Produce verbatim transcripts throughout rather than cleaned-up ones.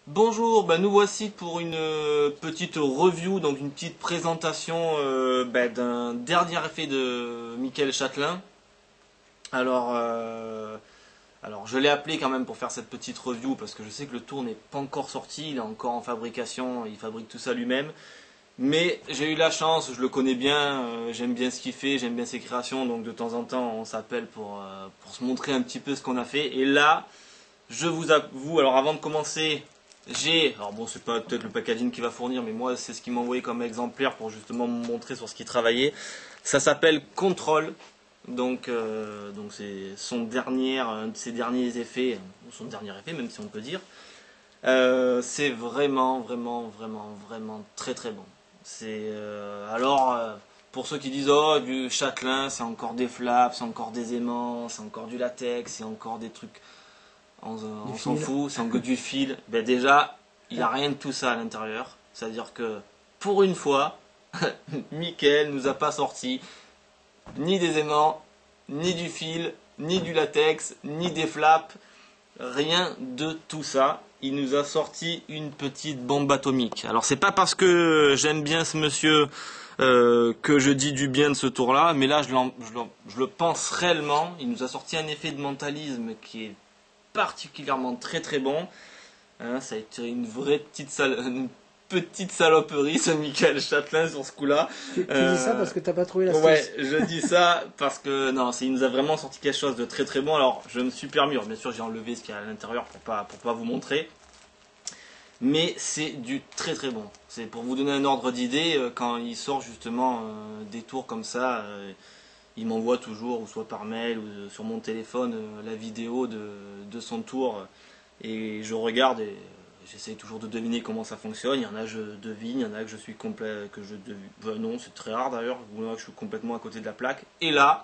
Bonjour, bah nous voici pour une euh, petite review, donc une petite présentation euh, bah, d'un dernier effet de Michael Châtelain. Alors, euh, alors je l'ai appelé quand même pour faire cette petite review parce que je sais que le tour n'est pas encore sorti, il est encore en fabrication, il fabrique tout ça lui-même. Mais j'ai eu la chance, je le connais bien, euh, j'aime bien ce qu'il fait, j'aime bien ses créations, donc de temps en temps on s'appelle pour, euh, pour se montrer un petit peu ce qu'on a fait. Et là, je vous avoue, alors avant de commencer, j'ai, alors bon, c'est pas peut-être le packaging qui va fournir, mais moi c'est ce qu'il m'a envoyé comme exemplaire pour justement me montrer sur ce qu'il travaillait. Ça s'appelle Control, donc euh, donc c'est son dernier, un de ses derniers effets, ou son dernier effet même si on peut dire. Euh, c'est vraiment, vraiment, vraiment, vraiment très très bon. C'est euh, alors euh, pour ceux qui disent oh du Châtelain, c'est encore des flaps, c'est encore des aimants, c'est encore du latex, c'est encore des trucs. On, on s'en fout, c'est que du fil. Ben déjà, il n'y a rien de tout ça à l'intérieur. C'est-à-dire que, pour une fois, Mickaël nous a pas sorti ni des aimants, ni du fil, ni du latex, ni des flaps. Rien de tout ça. Il nous a sorti une petite bombe atomique. Alors c'est pas parce que j'aime bien ce monsieur euh, que je dis du bien de ce tour-là, mais là je, je, je le pense réellement. Il nous a sorti un effet de mentalisme qui est particulièrement très très bon. Hein, ça a été une vraie petite, sal... une petite saloperie ce Michael Châtelain sur ce coup-là. Tu, tu euh... dis ça parce que t'as pas trouvé la Ouais, je dis ça parce que non, il nous a vraiment sorti quelque chose de très très bon. Alors je me suis permis, bien sûr j'ai enlevé ce qu'il y a à l'intérieur pour pas, pour pas vous montrer. Mais c'est du très très bon. C'est pour vous donner un ordre d'idée, quand il sort justement euh, des tours comme ça, euh, il m'envoie toujours, ou soit par mail ou sur mon téléphone, euh, la vidéo de, de son tour. Et je regarde et j'essaye toujours de deviner comment ça fonctionne. Il y en a je devine, il y en a que je suis complet, que je devine. Ben non, c'est très rare d'ailleurs. Il y en a que je suis complètement à côté de la plaque. Et là,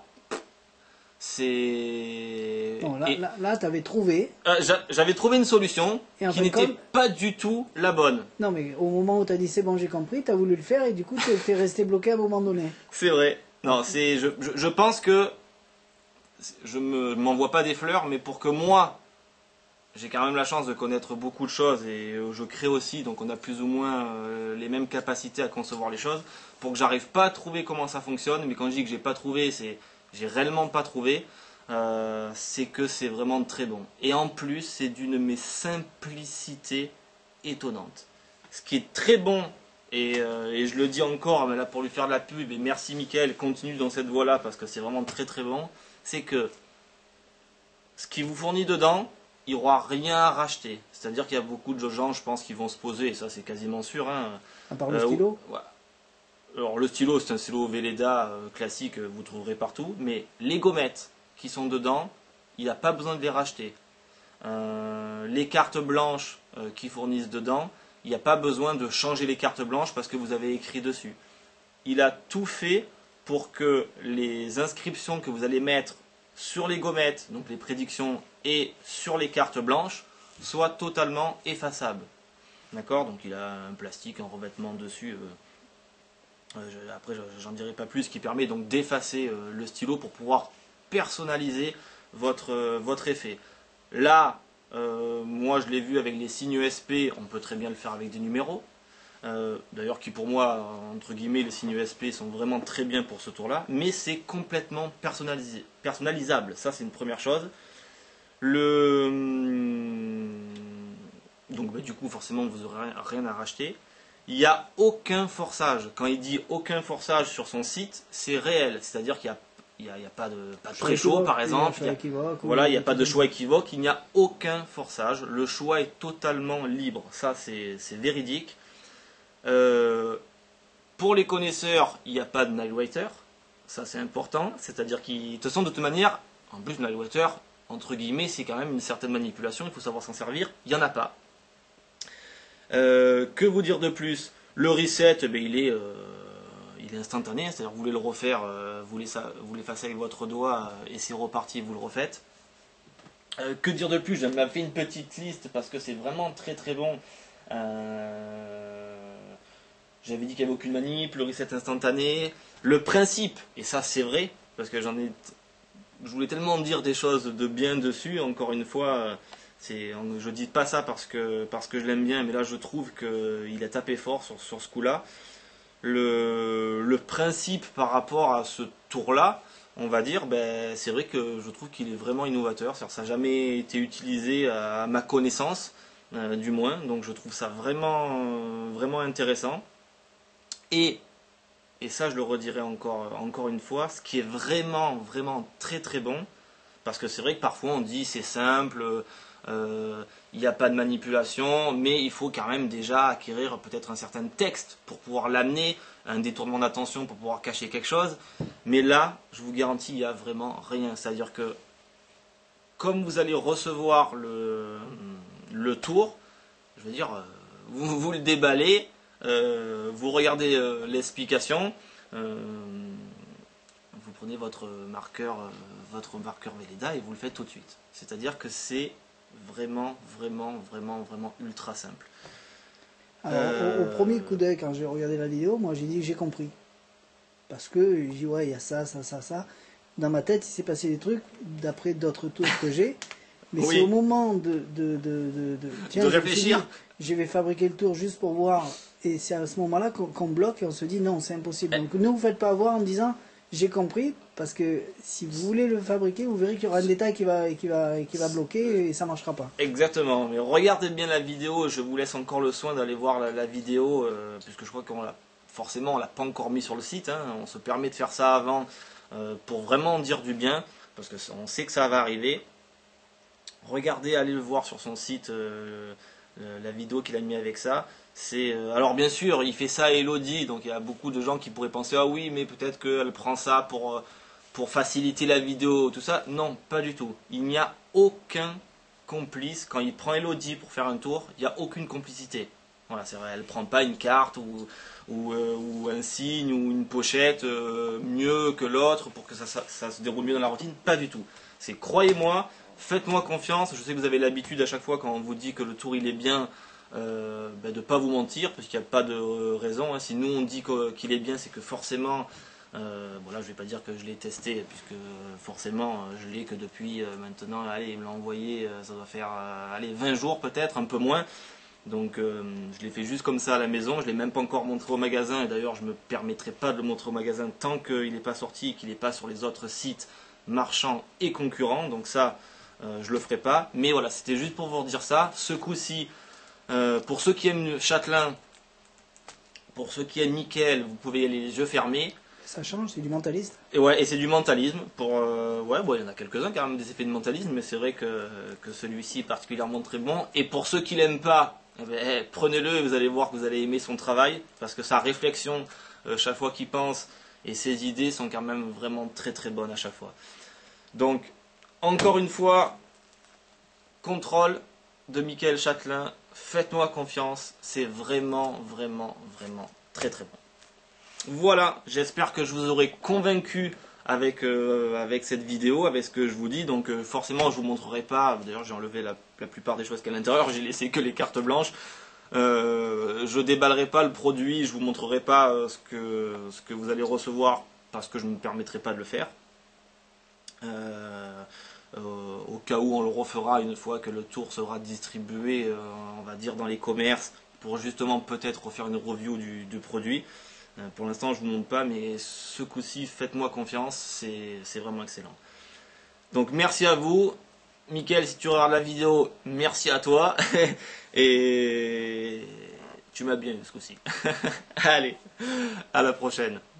c'est. Bon, là, là, là tu avais trouvé. Euh, J'avais trouvé une solution qui n'était comme... pas du tout la bonne. Non, mais au moment où tu as dit c'est bon, j'ai compris, tu as voulu le faire et du coup, tu es resté bloqué à un moment donné. C'est vrai. Non, c'est. Je, je, je pense que. Je ne m'envoie pas des fleurs, mais pour que moi. J'ai quand même la chance de connaître beaucoup de choses et je crée aussi, donc on a plus ou moins euh, les mêmes capacités à concevoir les choses. Pour que j'arrive pas à trouver comment ça fonctionne, mais quand je dis que j'ai pas trouvé, c'est j'ai réellement pas trouvé, euh, c'est que c'est vraiment très bon. Et en plus, c'est d'une mais simplicité étonnante. Ce qui est très bon, et, euh, et je le dis encore, mais là pour lui faire de la pub, et merci Mickaël, continue dans cette voie-là parce que c'est vraiment très très bon, c'est que ce qu'il vous fournit dedans, il n'y aura rien à racheter. C'est-à-dire qu'il y a beaucoup de gens, je pense, qui vont se poser, et ça c'est quasiment sûr. Hein. À part le euh, stylo ouais. Alors le stylo, c'est un stylo Velleda euh, classique, vous trouverez partout, mais les gommettes qui sont dedans, il n'y a pas besoin de les racheter. Euh, les cartes blanches euh, qui fournissent dedans, il n'y a pas besoin de changer les cartes blanches parce que vous avez écrit dessus. Il a tout fait pour que les inscriptions que vous allez mettre sur les gommettes, donc les prédictions, et sur les cartes blanches, soient totalement effaçables. D'accord? Donc il a un plastique, un revêtement dessus. Euh, euh, je, après, j'en dirai pas plus, qui permet donc d'effacer euh, le stylo pour pouvoir personnaliser votre, euh, votre effet. Là, euh, moi je l'ai vu avec les signes E S P, on peut très bien le faire avec des numéros. Euh, D'ailleurs, qui pour moi, entre guillemets, les signes E S P sont vraiment très bien pour ce tour-là, mais c'est complètement personnalisé, personnalisable. Ça, c'est une première chose. Le donc bah, du coup, forcément, vous n'aurez rien, rien à racheter. Il n'y a aucun forçage. Quand il dit aucun forçage sur son site, c'est réel. C'est-à-dire qu'il n'y a il n'y a, a pas de, pas de pré-chaud, par exemple. Il y a, équivoque, voilà, il n'y a pas de choix équivoque. Il n'y a aucun forçage. Le choix est totalement libre. Ça, c'est véridique. Euh, pour les connaisseurs, il n'y a pas de Nightwriter, ça c'est important, c'est-à-dire qu'ils, de toute façon, de toute manière, en plus Nightwriter, entre guillemets, c'est quand même une certaine manipulation, il faut savoir s'en servir, il n'y en a pas. Euh, que vous dire de plus? Le reset, ben, il, est, euh, il est instantané, c'est-à-dire vous voulez le refaire, euh, vous l'effacez avec votre doigt euh, et c'est reparti, vous le refaites. Euh, que dire de plus? J'ai même fait une petite liste parce que c'est vraiment très très bon. Euh... J'avais dit qu'il n'y avait aucune manip, le reset instantané, le principe, et ça c'est vrai, parce que j'en ai, je voulais tellement dire des choses de bien dessus, encore une fois, C'est, je dis pas ça parce que, parce que je l'aime bien, mais là je trouve qu'il a tapé fort sur, sur ce coup-là. Le, le principe par rapport à ce tour-là, on va dire, ben, c'est vrai que je trouve qu'il est vraiment innovateur. Ça n'a jamais été utilisé à ma connaissance, euh, du moins. Donc je trouve ça vraiment, euh, vraiment intéressant. Et, et ça, je le redirai encore, encore une fois, ce qui est vraiment, vraiment très très bon, parce que c'est vrai que parfois on dit c'est simple, euh, il n'y a pas de manipulation, mais il faut quand même déjà acquérir peut-être un certain texte pour pouvoir l'amener, un détournement d'attention pour pouvoir cacher quelque chose. Mais là, je vous garantis, il n'y a vraiment rien. C'est-à-dire que comme vous allez recevoir le, le tour, je veux dire, vous, vous le déballez, euh, vous regardez euh, l'explication, euh, vous prenez votre marqueur, euh, votre marqueur Velleda et vous le faites tout de suite. C'est-à-dire que c'est vraiment, vraiment, vraiment, vraiment ultra simple. Alors, euh... au, au premier coup d'œil, quand j'ai regardé la vidéo, moi j'ai dit que j'ai compris. Parce que je dis, ouais, il y a ça, ça, ça, ça. Dans ma tête, il s'est passé des trucs, d'après d'autres tours que j'ai. Mais oui. C'est au moment de, de, de, de, de, tiens, de réfléchir. Dit, je vais fabriquer le tour juste pour voir. Et c'est à ce moment-là qu'on qu'on bloque et on se dit, non, c'est impossible. Donc ne vous faites pas avoir en me disant, j'ai compris. Parce que si vous voulez le fabriquer, vous verrez qu'il y aura un détail qui va, qui va, qui va bloquer et ça ne marchera pas. Exactement. Mais regardez bien la vidéo. Je vous laisse encore le soin d'aller voir la, la vidéo. Euh, puisque je crois qu'on l'a forcément, on l'a pas encore mis sur le site. Hein. On se permet de faire ça avant euh, pour vraiment dire du bien. Parce qu'on sait que ça va arriver. Regardez, allez le voir sur son site, euh, la vidéo qu'il a mis avec ça. C'est euh, alors bien sûr, il fait ça à Elodie. Donc il y a beaucoup de gens qui pourraient penser, ah oui, mais peut-être qu'elle prend ça pour... Euh, pour faciliter la vidéo, tout ça. Non, pas du tout. Il n'y a aucun complice. Quand il prend Elodie pour faire un tour, il n'y a aucune complicité. Voilà, c'est vrai, elle ne prend pas une carte ou, ou, euh, ou un signe ou une pochette euh, mieux que l'autre pour que ça, ça, ça se déroule mieux dans la routine. Pas du tout. C'est croyez-moi, faites-moi confiance. Je sais que vous avez l'habitude à chaque fois quand on vous dit que le tour il est bien, euh, ben de ne pas vous mentir, parce qu'il n'y a pas de raison. Hein. Si nous on dit qu'il est bien, c'est que forcément... Euh, bon là je vais pas dire que je l'ai testé puisque forcément je l'ai que depuis euh, maintenant, allez il me l'a envoyé, euh, ça doit faire euh, allez, vingt jours peut-être, un peu moins, donc euh, je l'ai fait juste comme ça à la maison, je l'ai même pas encore montré au magasin et d'ailleurs je me permettrai pas de le montrer au magasin tant qu'il n'est pas sorti, qu'il n'est pas sur les autres sites marchands et concurrents, donc ça euh, je le ferai pas, mais voilà c'était juste pour vous dire ça. Ce coup-ci euh, pour ceux qui aiment Chatelain, pour ceux qui aiment Mickaël, vous pouvez y aller les yeux fermés. Ça change, c'est du mentalisme. Et ouais, et c'est du mentalisme. Pour euh, ouais, bon, il y en a quelques-uns qui ont même des effets de mentalisme, mais c'est vrai que, que celui-ci est particulièrement très bon. Et pour ceux qui l'aiment pas, eh ben, eh, prenez-le et vous allez voir que vous allez aimer son travail, parce que sa réflexion, euh, chaque fois qu'il pense, et ses idées sont quand même vraiment très très bonnes à chaque fois. Donc, encore une fois, contrôle de Mickaël Chatelain, faites-moi confiance, c'est vraiment, vraiment, vraiment très très bon. Voilà, j'espère que je vous aurai convaincu avec, euh, avec cette vidéo, avec ce que je vous dis. Donc euh, forcément, je vous montrerai pas, d'ailleurs j'ai enlevé la, la plupart des choses qu'il y a à l'intérieur, j'ai laissé que les cartes blanches. Euh, je déballerai pas le produit, je vous montrerai pas euh, ce, que, ce que vous allez recevoir, parce que je ne me permettrai pas de le faire. Euh, euh, au cas où on le refera une fois que le tour sera distribué, euh, on va dire dans les commerces, pour justement peut-être refaire une review du, du produit. Pour l'instant, je ne vous montre pas, mais ce coup-ci, faites-moi confiance, c'est vraiment excellent. Donc, merci à vous. Mickaël, si tu regardes la vidéo, merci à toi. Et tu m'as bien eu ce coup-ci. Allez, à la prochaine.